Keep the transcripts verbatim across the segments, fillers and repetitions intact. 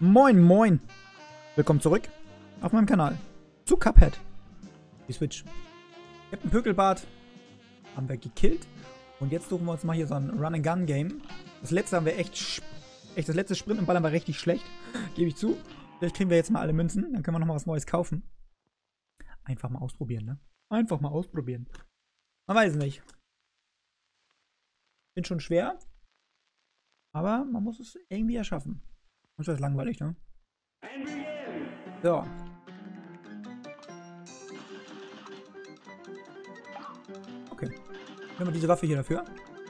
Moin, moin. Willkommen zurück auf meinem Kanal zu Cuphead. Die Switch. Captain Pökelbart haben wir gekillt. Und jetzt suchen wir uns mal hier so ein Run-and-Gun-Game. Das letzte haben wir echt, echt das letzte Sprint und Ballern war richtig schlecht. Gebe ich zu. Vielleicht kriegen wir jetzt mal alle Münzen. Dann können wir nochmal was Neues kaufen. Einfach mal ausprobieren, ne? Einfach mal ausprobieren. Man weiß nicht. Bin schon schwer. Aber man muss es irgendwie erschaffen. Das ist langweilig, ne? So. Okay. Nehmen wir diese Waffe hier dafür.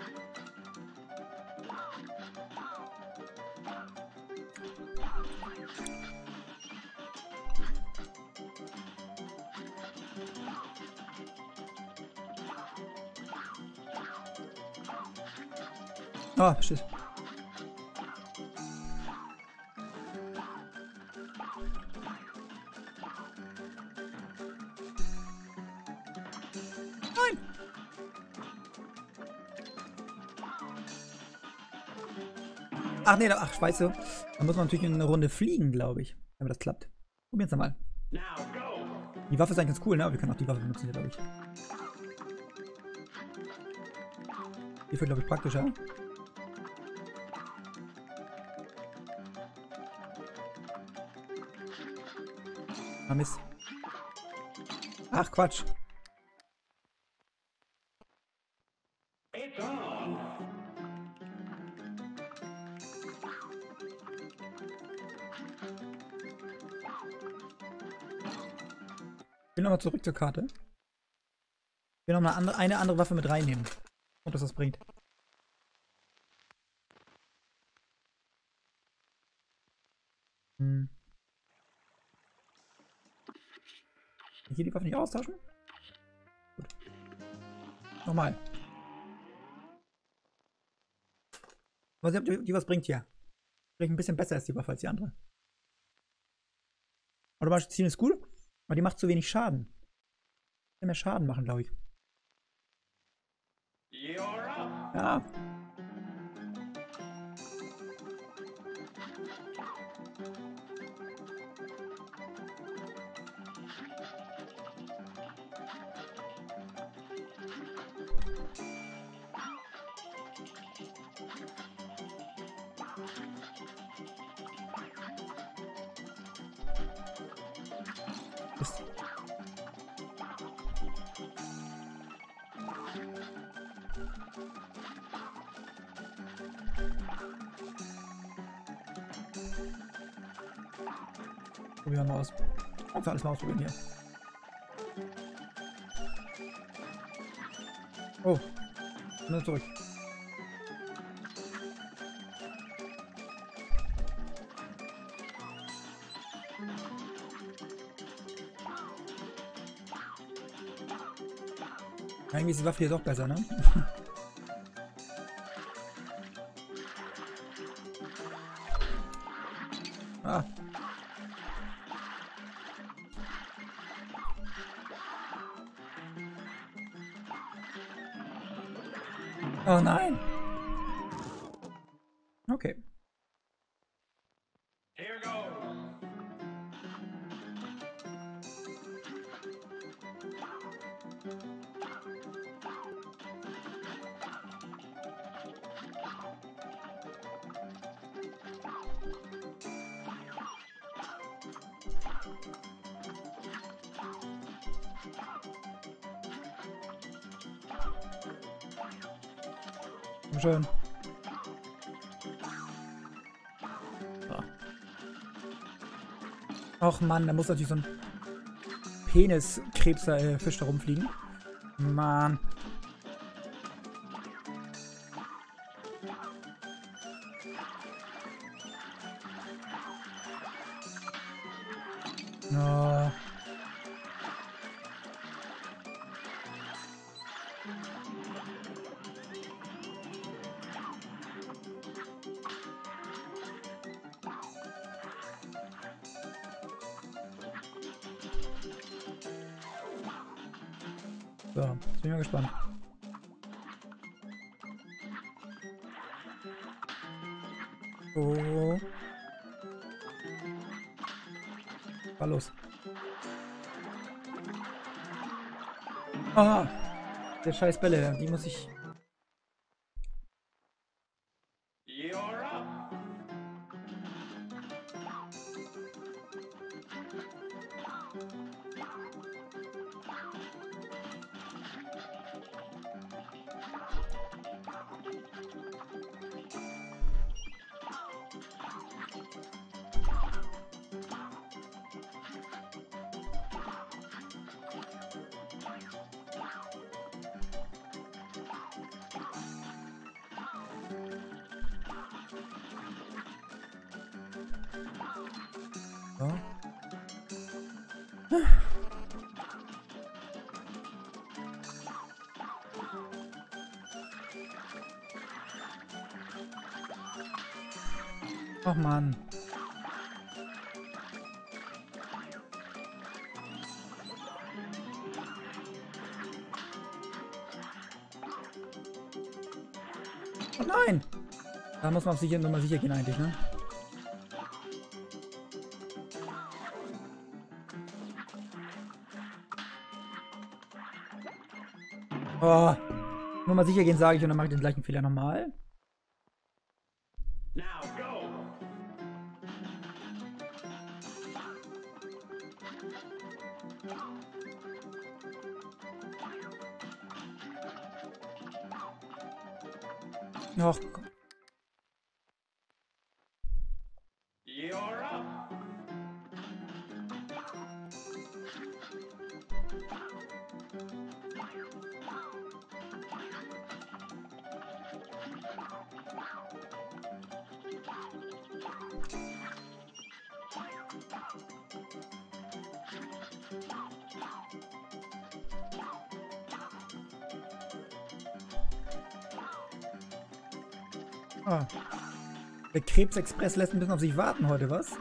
Ah, shit. Nein! Ach nee, ach, scheiße. Da muss man natürlich eine Runde fliegen, glaube ich. Damit das klappt. Probieren wir mal. Die Waffe ist eigentlich ganz cool, ne? Aber wir können auch die Waffe benutzen hier, glaube ich. Die wird, glaube ich, praktischer. Ah, Mist. Ach, Quatsch. Ich will nochmal zurück zur Karte. Ich will noch eine andere, eine andere Waffe mit reinnehmen. Und was das bringt. Hm. Kann ich hier die Waffe nicht austauschen? Gut. Nochmal. Mal sehen, ob die, die was bringt hier. Vielleicht ein bisschen besser ist die Waffe als die andere. Automatische Zielen ist gut, aber die macht zu wenig Schaden. Ich will mehr Schaden machen, glaube ich. Ja. Ist. Probieren wir mal aus. Einfach alles mal ausprobieren hier. Oh. Nur zurück. Eigentlich ist die Waffe hier doch besser, ne? Ah. Oh nein. Okay. Here goes. Komm schon. So. Och Mann, da muss natürlich so ein Peniskrebser-Fisch da rumfliegen. Mann. Oh. So, jetzt bin ich mal gespannt. Oh. Fahr los. Ah, der scheiß Bälle, die muss ich... So. Ach Mann. Oh nein! Da muss man auf sicher nochmal sicher gehen eigentlich, ne? Oh, nur mal sicher gehen, sage ich, und dann mache ich den gleichen Fehler nochmal. Och. Oh. Der Krebsexpress lässt ein bisschen auf sich warten heute, was?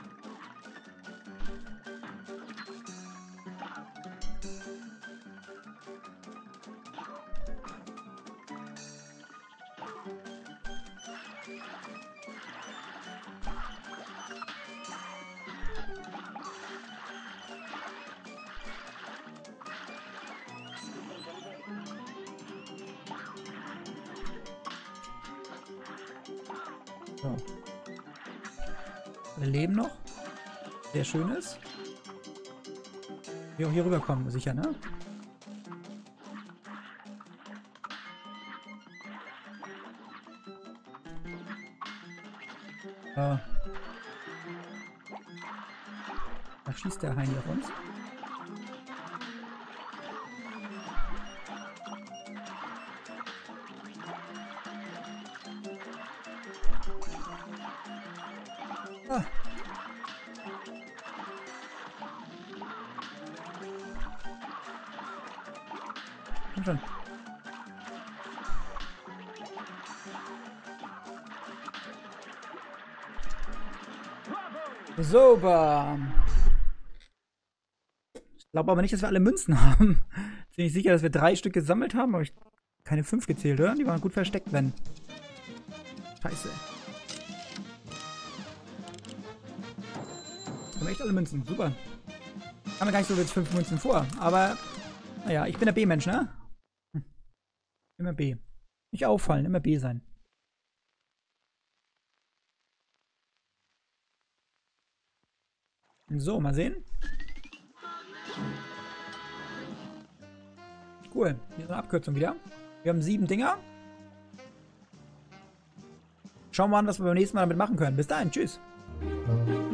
So. Wir leben noch. Sehr schön ist. Wir auch hier rüberkommen, sicher, ne? So. Da schießt der Heini auf uns. Ah. Komm schon. Super. Ich glaube aber nicht, dass wir alle Münzen haben. Ziemlich sicher, dass wir drei Stück gesammelt haben, aber ich keine fünf gezählt, oder? Die waren gut versteckt, wenn. Scheiße. Haben echt alle Münzen. Super. Haben wir gar nicht so jetzt fünf Münzen vor. Aber, naja, ich bin der B-Mensch, ne? Hm. Immer B. Nicht auffallen, immer B sein. So, mal sehen. Cool. Hier ist eine Abkürzung wieder. Wir haben sieben Dinger. Schauen wir mal an, was wir beim nächsten Mal damit machen können. Bis dahin. Tschüss.